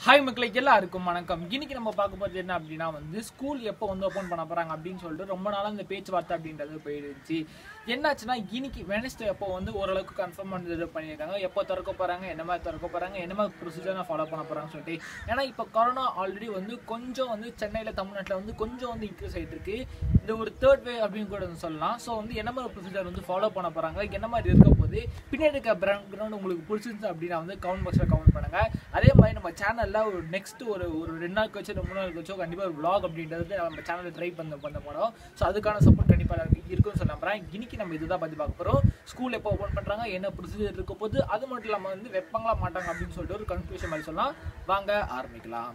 Hi மக்களே, எல்லாருக்கும் வணக்கம். இன்னைக்கு நம்ம பார்க்க போகிறது என்ன அப்படின்னா ஸ்கூல் எப்போ ஓப்பன் பண்ண போகிறாங்க அப்படின்னு சொல்லிட்டு ரொம்ப நாளாக இந்த பேச்சுவார்த்தை அப்படின்றது போயிடுச்சு. என்னாச்சுன்னா இன்னைக்கு வெனஸ்டே எப்போ ஓரளவுக்கு கன்ஃபார்ம் பண்ணி பண்ணியிருக்காங்க. எப்போ திறக்க போகிறாங்க, என்ன மாதிரி திறக்க போகிறாங்க, என்ன மாதிரி ப்ரொசீஜர் ஃபாலோ பண்ண போகிறாங்கன்னு சொல்லிட்டு. ஏன்னா இப்போ கொரோனா ஆல்ரெடி கொஞ்சம் சென்னையில் தமிழ்நாட்டில் கொஞ்சம் இன்க்ரீஸ் ஆகிட்டு இருக்கு. இது ஒரு தேர்ட் வே அப்படின்னு கூட சொல்லலாம். ஸோ என்ன மாதிரி ப்ரொசீஜர் ஃபாலோ பண்ண போகிறாங்க, என்ன மாதிரி இருக்க போது, பின்னாடி இருக்க பேக்ரவுண்ட் உங்களுக்கு பிடிச்சிருந்துச்சு அப்படின்னா கமெண்ட் பாக்ஸில் கமெண்ட் பண்ணுங்கள். அதே மாதிரி நம்ம சேனலில் ஒரு நெக்ஸ்ட் ஒரு 2 நாளுக்கு வச்சு 3 நாளுக்கு வச்சோ கண்டிப்பாக ஒரு vlog அப்படின்றது நம்ம சேனலில் ட்ரை பண்ண போகிறோம். ஸோ அதுக்கான சப்போர்ட் கண்டிப்பாக இருக்குன்னு சொல்ல நம்புறேன். இன்னைக்கு நம்ம இதுதான் பற்றி பார்க்க போகிறோம். ஸ்கூல் எப்போ ஓப்பன் பண்ணுறாங்க, என்ன ப்ரொசீஜர் இருக்க போது, அது மட்டும் இல்லாமல் வைப்பாங்களா மாட்டாங்க அப்படின்னு சொல்லிட்டு ஒரு கன்ஃபியூஷன் மாதிரி சொல்லலாம். வாங்க ஆரம்பிக்கலாம்.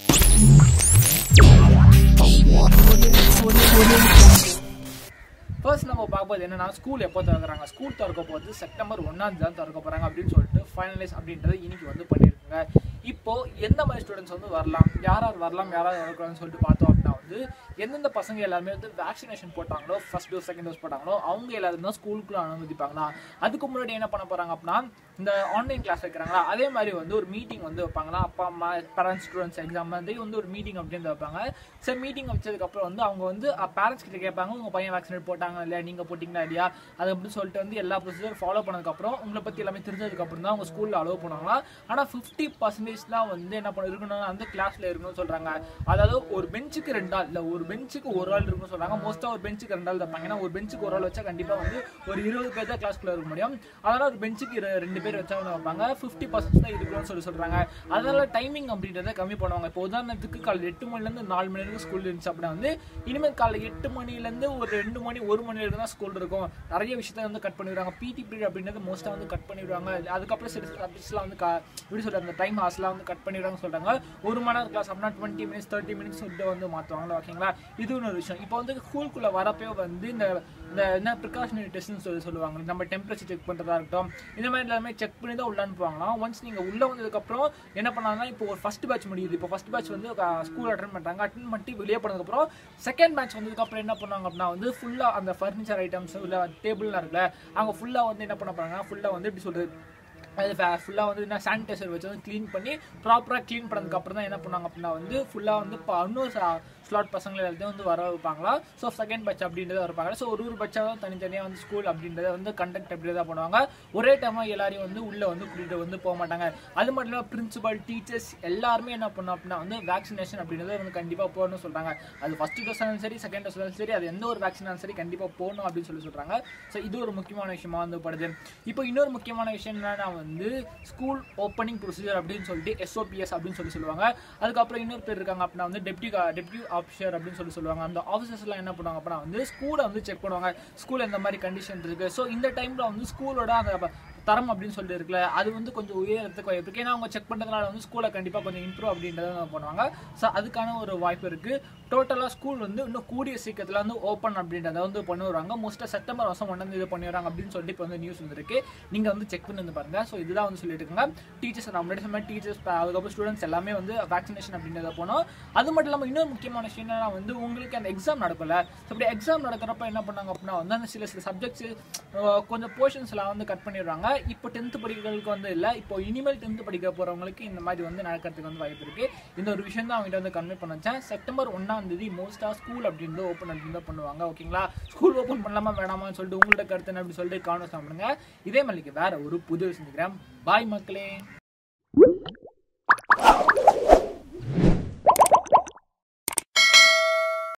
ஃபர்ஸ்ட் நம்ம பார்க்கும்போது என்னன்னா, ஸ்கூல் எப்போ திறக்கிறாங்க. ஸ்கூல் திறக்க போது செப்டம்பர் 1ஆம் தேதி தான் திறக்க போகிறாங்க அப்படின்னு சொல்லிட்டு ஃபைனலைஸ் அப்படின்றது இன்னைக்கு பண்ணியிருக்காங்க. இப்போ எந்த மாதிரி ஸ்டூடெண்ட்ஸ் வரலாம், யார் வரலாம், யாராவது வரக்கூடாதுன்னு சொல்லிட்டு பார்த்தோம் அப்படின்னா எந்தெந்த பசங்க எல்லாருமே வேக்சினேஷன் போட்டாங்களோ, ஃபர்ஸ்ட் டோஸ் செகண்ட் டோஸ் போட்டாங்களோ அவங்க எல்லாரும் தான் ஸ்கூலுக்குள்ள அனுமதிப்பாங்களா. அதுக்கு முன்னாடி என்ன பண்ண போறாங்க அப்படின்னா, இந்த ஆன்லைன் கிளாஸ் வைக்கிறாங்களா அதே மாதிரி ஒரு மீட்டிங் வைப்பாங்களா. அப்பா அம்மா பேரண்ட்ஸ் ஸ்டூடெண்ட்ஸ் எக்ஸாம் மாதிரி ஒரு மீட்டிங் அப்படின்னு வைப்பாங்க. சரி, மீட்டிங் வச்சதுக்கப்புறம் அவங்க பேரண்ட்ஸ் கிட்ட கேட்பாங்க, உங்க பையன் வேக்சினேட் போட்டாங்க இல்லையா, நீங்க போட்டிங்களா இல்லையா, அது அப்படின்னு சொல்லிட்டு எல்லா ப்ரொசீஜர் ஃபாலோ பண்ணதுக்கப்புறம் உங்களை பத்தி எல்லாமே தெரிஞ்சதுக்கப்புறம் தான் அவங்க ஸ்கூல்ல அலோவ் பண்ணுவாங்களா. ஆனால் 50% என்ன இருக்கணும், அந்த கிளாஸ்ல இருக்கணும்னு சொல்றாங்க. அதாவது ஒரு பெஞ்சுக்கு 2 ஆள், இல்லை ஒரு பெஞ்சுக்கு ஒரு ஆள் இருக்குன்னு சொல்றாங்க. மோஸ்டா ஒரு பெஞ்சுக்கு 2 ஆள் இருப்பாங்க. ஏன்னா ஒரு பெஞ்சுக்கு ஒரு ஆள் வச்சா கண்டிப்பா ஒரு 20 பேர் தான் கிளாஸ்க்குள்ள இருக்க முடியும். அதனால ஒரு பெஞ்சுக்கு 2 பேர் வச்சா வைப்பாங்க. 50% தான் இருக்கணும்னு சொல்றாங்க. அதனால டைமிங் அப்படின்றத கம்மி பண்ணுவாங்க. இப்போ உதாரணத்துக்கு காலை 8 மணிலேருந்து 4 மணி வரைக்கும் ஸ்கூல் இருந்துச்சு அப்படின்னா இனிமேல் காலை 8 மணிலேருந்து ஒரு 2 மணி 1 மணி வரைக்கும் தான் ஸ்கூல் இருக்கும். நிறைய விஷயத்த கட் பண்ணிடுவாங்க. பிடி பீரியட் அப்படின்றது மோஸ்டா கட் பண்ணிடுவாங்க. அதுக்கப்புறம் சில சப்ஜெக்ட்ஸ்லாம் எப்படி சொல்ற அந்த டைம் ஹார்ஸ்லாம் கட் பண்ணிடுவாங்க சொல்றாங்க. 1 மணி நேரம் கிளாஸ் அப்படின்னா 20 மினிட்ஸ் 30 மினிட்ஸ் சொல்லிட்டு மாற்றுவாங்களா. ஓகேங்களா, இது ஒரு விஷயம். இப்போ ஸ்கூலுக்குள்ள வரப்போ இந்த என்ன ப்ரிகாஷனரி டெஸ்ட்னு சொல்லுவாங்க. நம்ம டெம்பரேச்சர் செக் பண்ணுறதா இருக்கட்டும், இந்த மாதிரி எல்லாமே செக் பண்ணி தான் உள்ள அனுப்புவாங்களாம். ஒன்ஸ் நீங்கள் உள்ளே வந்ததுக்கப்புறம் என்ன பண்ணாங்கன்னா, இப்போ ஒரு ஃபர்ஸ்ட் பேட்ச் முடியுது. இப்போ ஃபர்ஸ்ட் பேட்ச் ஸ்கூல் அட்டன் பண்ணுறாங்க. அட்டன் பண்ணிட்டு வெளியே போனதுக்கப்புறம் செகண்ட் பேட்ச் வந்ததுக்கப்புறம் என்ன பண்ணுவாங்க அப்படின்னா ஃபுல்லாக அந்த ஃபர்னிச்சர் ஐட்டம்ஸ் இல்லை டேபிள்லாம் இருக்குல்ல, அவங்க ஃபுல்லாக என்ன பண்ண போகிறாங்க, ஃபுல்லாக எப்படி சொல்கிறது, அது ஃபுல்லாக என்ன சானிடைசர் வச்சு க்ளீன் பண்ணி ப்ராப்பராக க்ளீன் பண்ணதுக்கப்புறம் தான் என்ன பண்ணுவாங்க அப்படின்னா ஃபுல்லாக இன்னும் ஸ்லாட் பசங்களை எல்லாத்தையும் வர வைப்பாங்களா. ஸோ செகண்ட் பேட்ச் அப்படின்றத வரப்பாங்க. ஸோ ஒரு பேட்சாக தான் தனித்தனியாக ஸ்கூல் அப்படின்றத கண்டக்ட் அப்படி தான் பண்ணுவாங்க. ஒரே டைமாக எல்லாரையும் உள்ளே கூட்டிகிட்டு போக மாட்டாங்க. அது மட்டும் இல்லாமல் பிரின்சிபல், டீச்சர்ஸ் எல்லாருமே என்ன பண்ணோம் அப்படின்னா வேக்சினேஷன் அப்படின்றத கண்டிப்பாக போகணும்னு சொல்கிறாங்க. அது ஃபர்ஸ்ட் டோஸாலும் சரி, செகண்ட் டோஸாலும் சரி, அது எந்த ஒரு வேக்சினாலும் சரி கண்டிப்பாக போகணும் அப்படின்னு சொல்கிறாங்க. ஸோ இது ஒரு முக்கியமான விஷயமா படுது. இப்போ இன்னொரு முக்கியமான விஷயம் என்னன்னா ஸ்கூல் ஓப்பனிங் ப்ரொசீஜர் அப்படின்னு சொல்லிட்டு SOPS அப்படின்னு சொல்லுவாங்க. அதுக்கப்புறம் இன்னொரு பேர் இருக்காங்க அப்படின்னா டெப்யூட்டி ஆஃபீஸர் அப்படின்னு சொல்லுவாங்க. அந்த ஆஃபீஸர்ஸ் எல்லாம் என்ன பண்ணுவாங்க அப்படின்னா ஸ்கூலை செக் பண்ணுவாங்க. ஸ்கூல் எந்த மாதிரி கண்டிஷன் இருக்கு. ஸோ இந்த டைம்ல ஸ்கூலோட அந்த தரம் அப்படின்னு சொல்லிட்டு இருக்குல்ல, அது கொஞ்சம் உயரத்துக்கு வாய்ப்பு இருக்கு. ஏன்னா அவங்க செக் பண்ணுறதுனால ஸ்கூலை கண்டிப்பாக கொஞ்சம் இம்ப்ரூவ் அப்படின்றத பண்ணுவாங்க. ஸோ அதுக்கான ஒரு வாய்ப்பு இருக்கு. டோட்டலாக ஸ்கூல் இன்னும் கூடிய சீக்கிரத்தில் ஓப்பன் அப்படின்றத பண்ணுவாங்க. மோஸ்ட்டாக செப்டம்பர் மாதம் 1ஆம் தேதி பண்ணிடுறாங்க அப்படின்னு சொல்லிட்டு இப்போ நியூஸ் வந்துருக்கு. நீங்கள் செக் பண்ணி பாருங்க. ஸோ இதுதான் சொல்லிட்டு இருக்காங்க. டீச்சர்ஸ் நம்மளுடைய சொன்ன டீச்சர்ஸ், அதுக்கப்புறம் ஸ்டூடெண்ட்ஸ் எல்லாமே வேக்சினேஷன் அப்படின்றத போனோம். அது மட்டும் இல்லாமல் இன்னொரு முக்கியமான விஷயம் என்னன்னா உங்களுக்கு அந்த எக்ஸாம் நடக்கல. அப்படி எக்ஸாம் நடக்கிறப்ப என்ன பண்ணாங்க அப்படின்னா அந்த சில சப்ஜெக்ட்ஸ் கொஞ்சம் போர்ஷன்ஸ் எல்லாம் கட் பண்ணிடுறாங்க. இப்போ 10th படிக்கிறவங்களுக்கு இல்லை, இப்போ இனிமேல் 10th படிக்க போறவங்களுக்கு இந்த மாதிரி நடக்கிறதுக்கு வாய்ப்பு இருக்கு. இந்த ஒரு விஷயம் தான் அவங்ககிட்ட கன்வே பண்ண வச்சேன். செப்டம்பர் 1ஆம் தேதி மோஸ்டா ஸ்கூல் அப்படின்னு ஓப்பன் அப்படின்னு பண்ணுவாங்க. ஓகேங்களா, ஸ்கூல் ஓப்பன் பண்ணலாமா வேணாமான்னு சொல்லிட்டு உங்களோட கருத்து அப்படி சொல்லிட்டு கான்வர்ஸ் பண்ணுங்க. இதே மாதிரி வேற ஒரு புது விஷயம். பாய் மக்களே.